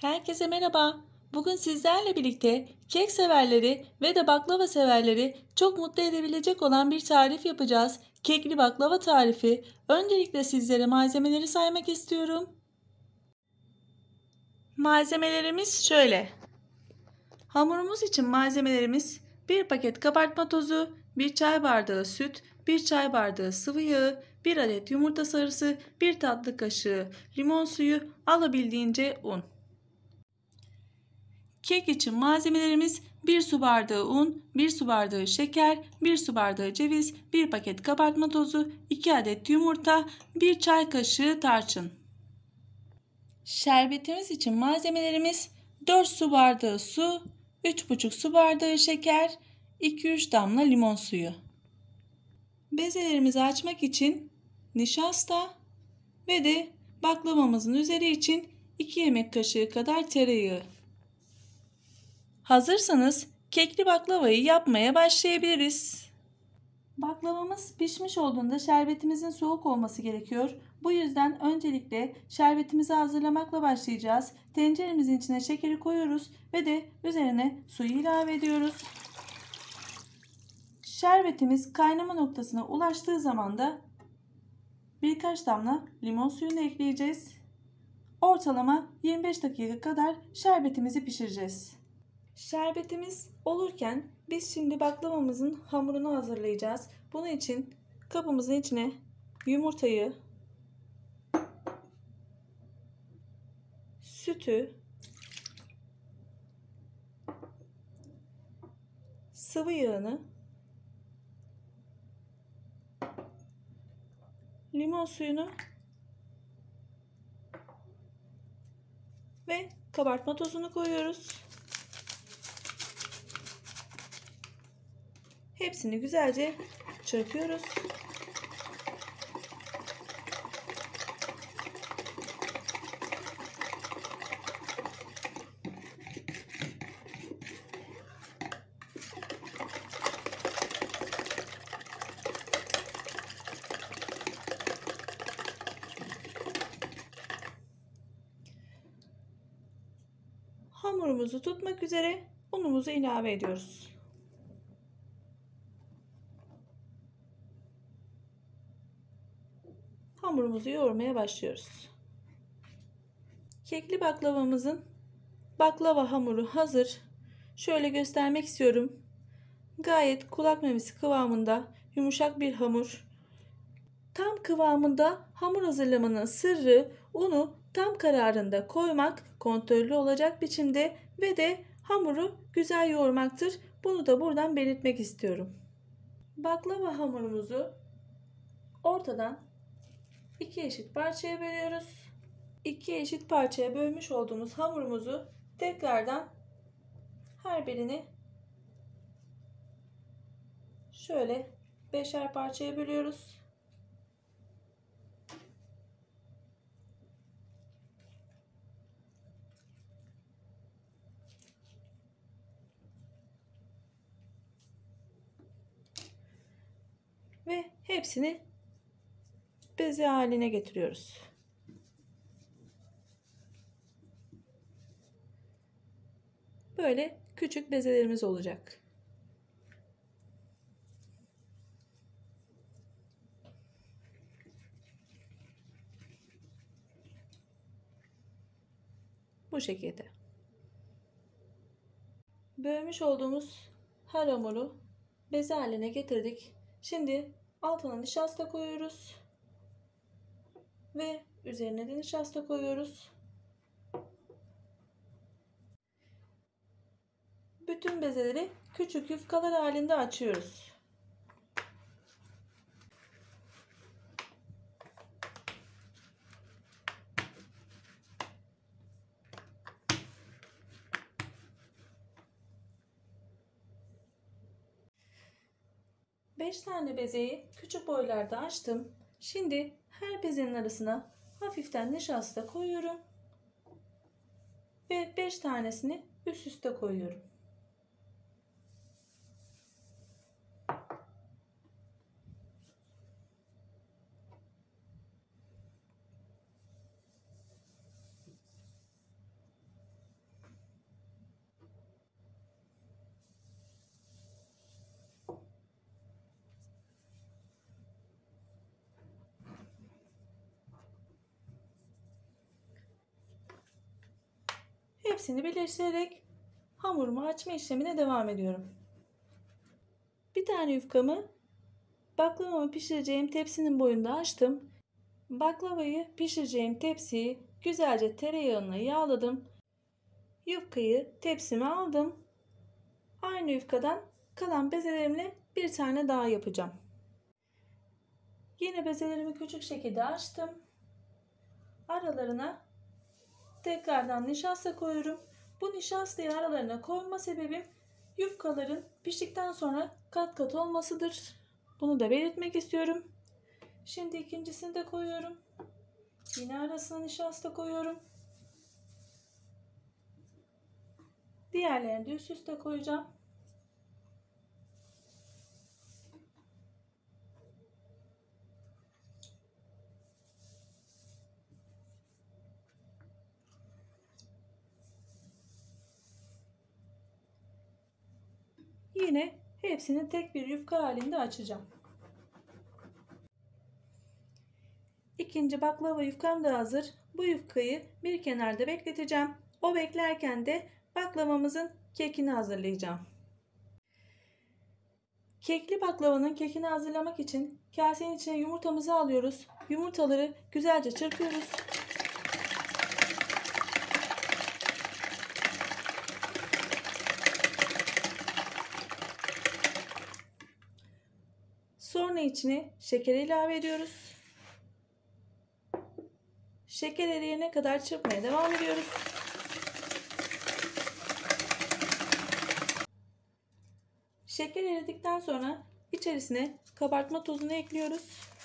Herkese merhaba. Bugün sizlerle birlikte kek severleri ve de baklava severleri çok mutlu edebilecek olan bir tarif yapacağız. Kekli baklava tarifi. Öncelikle sizlere malzemeleri saymak istiyorum. Malzemelerimiz şöyle. Hamurumuz için malzemelerimiz 1 paket kabartma tozu, 1 çay bardağı süt, 1 çay bardağı sıvı yağ, 1 adet yumurta sarısı, 1 tatlı kaşığı limon suyu, alabildiğince un. Kek için malzemelerimiz 1 su bardağı un, 1 su bardağı şeker, 1 su bardağı ceviz, 1 paket kabartma tozu, 2 adet yumurta, 1 çay kaşığı tarçın. Şerbetimiz için malzemelerimiz 4 su bardağı su, 3,5 su bardağı şeker, 2-3 damla limon suyu. Bezelerimizi açmak için nişasta ve de baklavamızın üzeri için 2 yemek kaşığı kadar tereyağı. Hazırsanız kekli baklavayı yapmaya başlayabiliriz. Baklavamız pişmiş olduğunda şerbetimizin soğuk olması gerekiyor. Bu yüzden öncelikle şerbetimizi hazırlamakla başlayacağız. Tenceremizin içine şekeri koyuyoruz ve de üzerine suyu ilave ediyoruz. Şerbetimiz kaynama noktasına ulaştığı zaman da birkaç damla limon suyunu ekleyeceğiz. Ortalama 25 dakika kadar şerbetimizi pişireceğiz. Şerbetimiz olurken biz şimdi baklavamızın hamurunu hazırlayacağız. Bunun için kabımızın içine yumurtayı, sütü, sıvı yağını, limon suyunu ve kabartma tozunu koyuyoruz. Hepsini güzelce çırpıyoruz. Hamurumuzu tutmak üzere unumuzu ilave ediyoruz. Hamurumuzu yoğurmaya başlıyoruz. Kekli baklavamızın baklava hamuru hazır. Şöyle göstermek istiyorum. Gayet kulak memesi kıvamında yumuşak bir hamur. Tam kıvamında hamur hazırlamanın sırrı unu tam kararında koymak, kontrollü olacak biçimde ve de hamuru güzel yoğurmaktır. Bunu da buradan belirtmek istiyorum. Baklava hamurumuzu ortadan 2 eşit parçaya bölüyoruz. 2 eşit parçaya bölmüş olduğumuz hamurumuzu tekrardan her birini şöyle 5'er parçaya bölüyoruz. Ve hepsini beze haline getiriyoruz. Böyle küçük bezelerimiz olacak. Bu şekilde. Bölmüş olduğumuz her hamuru beze haline getirdik. Şimdi altına nişasta koyuyoruz. Ve üzerine de nişasta koyuyoruz. Bütün bezeleri küçük yufkalar halinde açıyoruz. Beş tane bezeyi küçük boylarda açtım. Şimdi her bezenin arasına hafiften nişasta koyuyorum. Ve 5 tanesini üst üste koyuyorum. Hepsini birleştirerek hamurumu açma işlemine devam ediyorum. Bir tane yufkamı baklavamı pişireceğim tepsinin boyunda açtım. Baklavayı pişireceğim tepsiyi güzelce tereyağına yağladım. Yufkayı tepsime aldım. Aynı yufkadan kalan bezelerimle bir tane daha yapacağım. Yine bezelerimi küçük şekilde açtım. Aralarına tekrardan nişasta koyuyorum. Bu nişastayı aralarına koyma sebebim yufkaların piştikten sonra kat kat olmasıdır. Bunu da belirtmek istiyorum. Şimdi ikincisini de koyuyorum. Yine arasına nişasta koyuyorum. Diğerlerini de üst üste koyacağım. Yine hepsini tek bir yufka halinde açacağım. İkinci baklava yufkam da hazır. Bu yufkayı bir kenarda bekleteceğim. O beklerken de baklavamızın kekini hazırlayacağım. Kekli baklavanın kekini hazırlamak için kasenin içine yumurtamızı alıyoruz. Yumurtaları güzelce çırpıyoruz. Sonra içine şeker ilave ediyoruz. Şeker eriyene kadar çırpmaya devam ediyoruz. Şeker eridikten sonra içerisine kabartma tozunu ekliyoruz.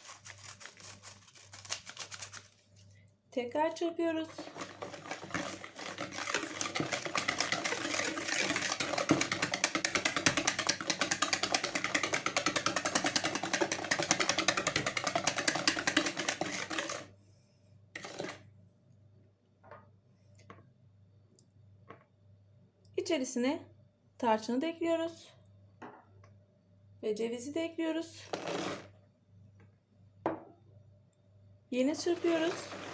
Tekrar çırpıyoruz. İçerisine tarçını da ekliyoruz. Ve cevizi de ekliyoruz. Yine çırpıyoruz.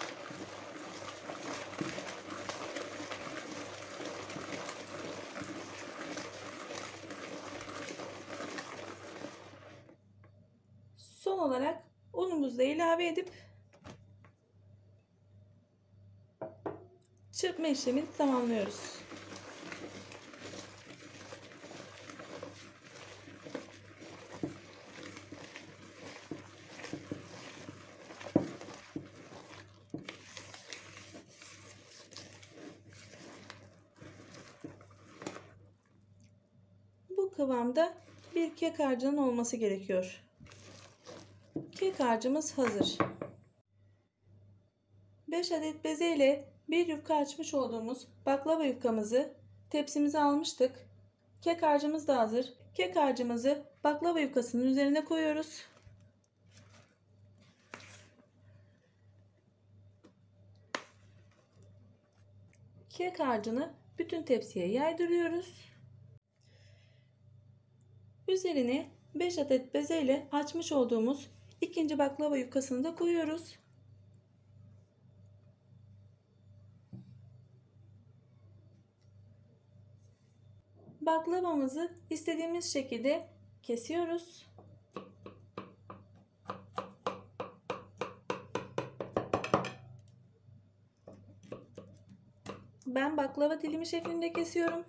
Son olarak unumuzu da ilave edip çırpma işlemini tamamlıyoruz. Bu kıvamda bir kek harcının olması gerekiyor. Kek harcımız hazır. 5 adet beze ile bir yufka açmış olduğumuz baklava yufkamızı tepsimize almıştık. Kek harcımız da hazır. Kek harcımızı baklava yufkasının üzerine koyuyoruz. Kek harcını bütün tepsiye yaydırıyoruz. Üzerine 5 adet beze ile açmış olduğumuz ikinci baklava yufkasını da koyuyoruz. Baklavamızı istediğimiz şekilde kesiyoruz. Ben baklava dilimi şeklinde kesiyorum.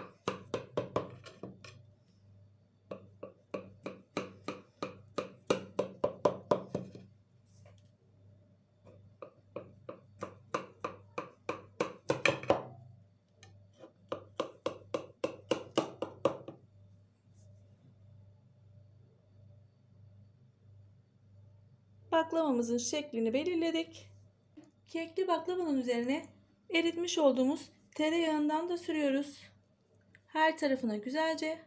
Baklavamızın şeklini belirledik. Kekli baklavanın üzerine eritmiş olduğumuz tereyağından da sürüyoruz. Her tarafına güzelce.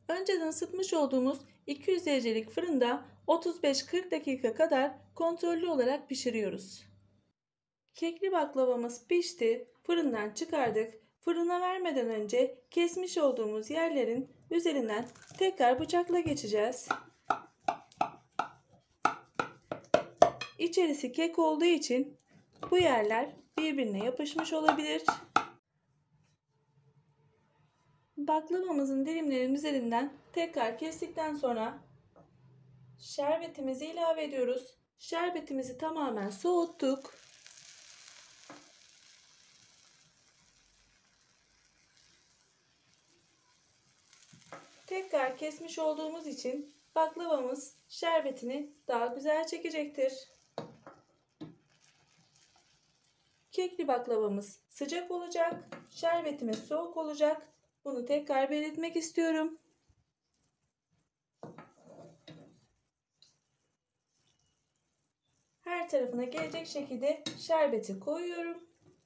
Önceden ısıtmış olduğumuz 200 derecelik fırında 35-40 dakika kadar kontrollü olarak pişiriyoruz. Kekli baklavamız pişti. Fırından çıkardık. Fırına vermeden önce kesmiş olduğumuz yerlerin üzerinden tekrar bıçakla geçeceğiz. İçerisi kek olduğu için bu yerler birbirine yapışmış olabilir. Baklavamızın dilimlerinin üzerinden tekrar kestikten sonra şerbetimizi ilave ediyoruz. Şerbetimizi tamamen soğuttuk. Tekrar kesmiş olduğumuz için baklavamız şerbetini daha güzel çekecektir. Kekli baklavamız sıcak olacak, şerbetimiz soğuk olacak. Bunu tekrar belirtmek istiyorum. Her tarafına gelecek şekilde şerbeti koyuyorum.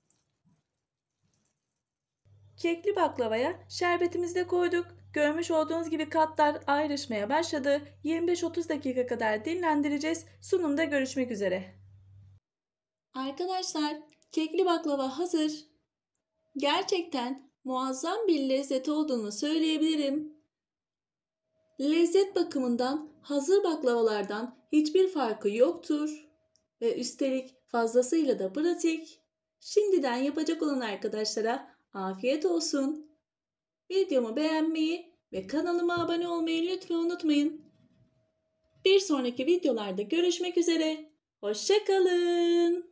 Kekli baklavaya şerbetimizi de koyduk. Görmüş olduğunuz gibi katlar ayrışmaya başladı. 25-30 dakika kadar dinlendireceğiz. Sunumda görüşmek üzere. Arkadaşlar, kekli baklava hazır. Gerçekten muazzam bir lezzet olduğunu söyleyebilirim. Lezzet bakımından hazır baklavalardan hiçbir farkı yoktur. Ve üstelik fazlasıyla da pratik. Şimdiden yapacak olan arkadaşlara afiyet olsun. Videomu beğenmeyi ve kanalıma abone olmayı lütfen unutmayın. Bir sonraki videolarda görüşmek üzere. Hoşça kalın.